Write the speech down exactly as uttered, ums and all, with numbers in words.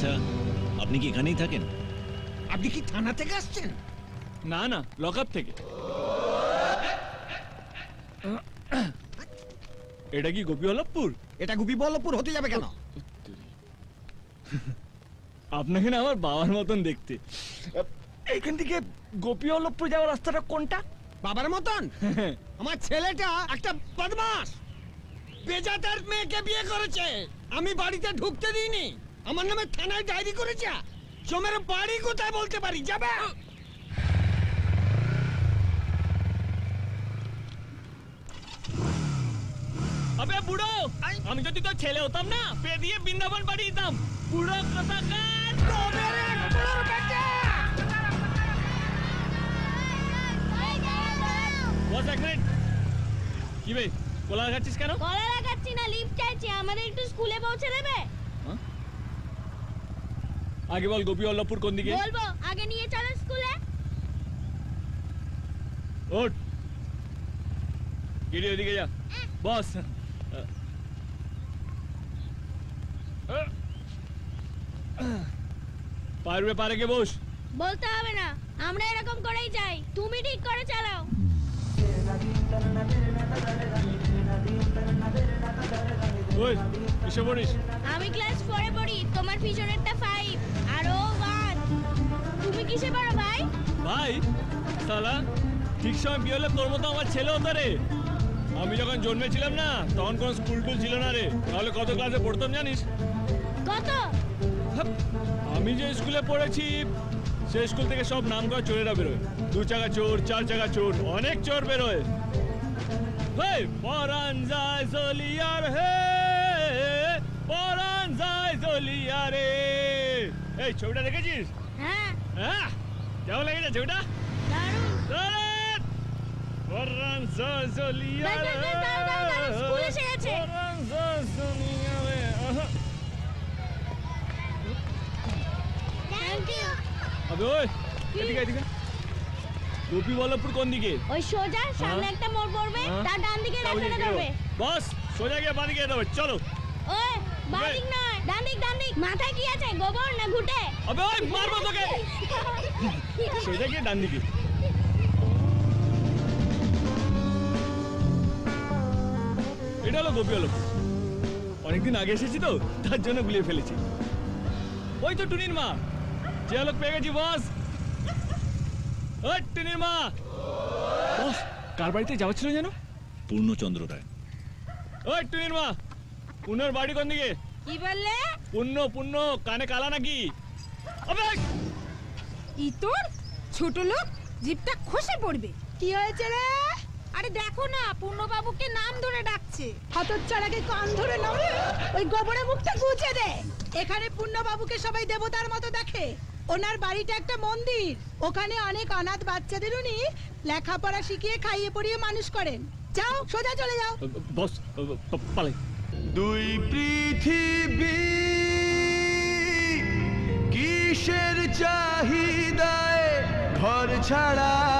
আচ্ছা, আপনি কি এখানেই থাকেন? আপনি কি থানা থেকে আসছেন? না না, লকআপ থেকে। এটা কি গোপীবল্লভপুর? এটা গোপীবল্লভপুর হতে যাবে কেন? আপনাকে না আমার বাবার মতন দেখতে। এখান থেকে গোপীবল্লভপুর যাওয়ার রাস্তাটা কোনটা? বাবার মতন? আমার ছেলেটা একটা বদমাস, বেজাতার মেয়েকে বিয়ে করেছে। আমি বাড়িতে ঢুকতে দিইনি, আমার নামে থানায় ডায়েরি করেছে। জমের বাড়ি কোথায় বলতে পারি, যাবে? আবে বুড়ো, আমি যদি তোর ছেলে হতাম না, পে দিয়ে বৃন্দাবন পাঠিয়ে দিতাম। বুড়ো কোথাকার তোদের এক বুড়োর বেটা। বস এক মিনিট। কি বে, কলা লাগাচ্ছিস কেন? কলা লাগাচ্ছি না, লিফট চাইছি, আমাদের একটু স্কুলে পৌঁছে দেবে? আগে বল গোপীবল্লভপুর কোন দিকে? বলবো, আগে নিয়ে চলো স্কুলে। ওঠ, গিয়ে ওদিকে যা। বস, পারবে পারে কে বস। বলতে হবে না, আমরা এরকম করেই যাই, তুমি ঠিক করে চালাও। ওই কিসে পড়িস? আমি ক্লাস ফোরে পড়ি, তোমার পিছনেরটা ফাইভ আর ও ওয়ান। তুমি কিসে পড়ো ভাই? ভাই সালা, ঠিক সময় বিয়ে হলে তোর মতো আমার ছেলে হতো রে। আমি যখন জন্মেছিলাম না, তখন কোন স্কুল টুল ছিল না রে। তাহলে কত ক্লাসে পড়তাম জানিস? কত? আমি যে স্কুলে পড়েছি সেই স্কুল থেকে সব নাম করা চোরেরা বেরোয়। দু চাকা চোর, চার চাকা চোর, অনেক চোর বেরোয়। হেই পরান যায় জলিয়ার, হে পরান যায় জলিয়ারে। এই ছবিটা দেখেছিস? হ্যাঁ। হ্যাঁ, কেমন লেগেছে ছবিটা? দারুণ। দারুণ। পরান যায় জলিয়ারে, স্কুল এসে গেছে। পরান যায় জলিয়ারে। Thank you. আবে ওই, এদিকে এদিকে। গোপীবল্লভপুর কোন দিকে? ওই সোজা সামনে একটা মোড় পড়বে, তার ডান দিকে লেফটে যাবে। বস, সোজা গিয়ে বাঁ দিকে যেতে হবে, চলো। ওই বাঁ দিক নয়, ডান দিক, ডান দিক। মাথায় কি আছে, গোবর না ঘুটে? আবে ওই, মারবো তোকে। সোজা গিয়ে ডান দিকে। এটা হলো গোপীবল্লভপুর। অনেকদিন আগে এসেছি তো, তার জন্য গুলিয়ে ফেলেছি। ওই তো টুনির মা, যে লোক পেয়ে গেছি বস। ওই টুনির মা। বস, কার বাড়িতে যাওয়া ছিল যেন? পূর্ণচন্দ্র রায়। ওই টুনির মা, পুণ্যর বাড়ি কোন দিকে? কি বললে? পুণ্য পুণ্য, কানে কালা নাকি? আবে ই তোর ছোট লোক, জিভটা খসে পড়বে। কি হয়েছে রে? আরে দেখো না, পূর্ণবাবুকে নাম ধরে ডাকছে। হতচ্ছাড়াকে কান ধরে নামে, ওই গোবরে মুখটা গুছে দে। এখানে পূর্ণবাবুকে সবাই দেবতার মতো দেখে। ওনার বাড়িটা একটা মন্দির, ওখানে অনেক অনাথ বাচ্চাদের উনি লেখাপড়া শিখিয়ে খাইয়ে পড়িয়ে মানুষ করেন। যাও, সোজা চলে যাও। বস পালাই। দুই পৃথিবী কিসের চাহিদায় ঘর ছাড়া